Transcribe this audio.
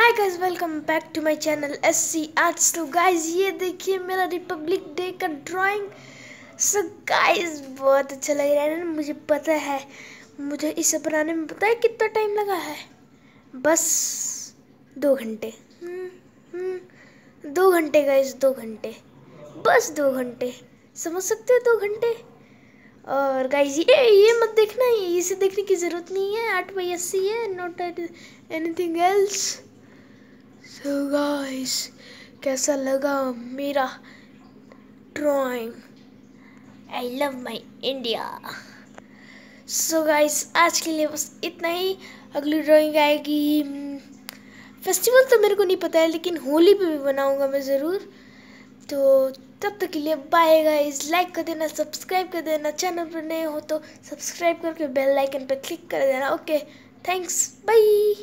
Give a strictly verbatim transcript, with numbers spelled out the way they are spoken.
Hi guys, welcome back to my channel S C arts. तो guys ये देखिए मेरा रिपब्लिक डे का ड्राइंग। सो गाइस बहुत अच्छा लग रहा है ना। मुझे पता है, मुझे इसे बनाने में पता है कितना टाइम लगा है। बस दो घंटे हम्म हम्म दो घंटे गाइस, दो घंटे बस दो घंटे समझ सकते हो, दो घंटे। और गाइस ये ये मत देखना, इसे देखने की ज़रूरत नहीं है। आठ बाई अस्सी है, not anything else. So guys कैसा लगा मेरा drawing? I love my India. So guys आज के लिए बस इतना ही। अगली ड्राइंग आएगी, फेस्टिवल तो मेरे को नहीं पता है, लेकिन होली पे भी बनाऊंगा मैं ज़रूर। तो तब तक के लिए बाय गाइस। लाइक कर देना, सब्सक्राइब कर देना, चैनल पर नए हो तो सब्सक्राइब करके बेल आइकन पर क्लिक कर देना। Okay, thanks, bye.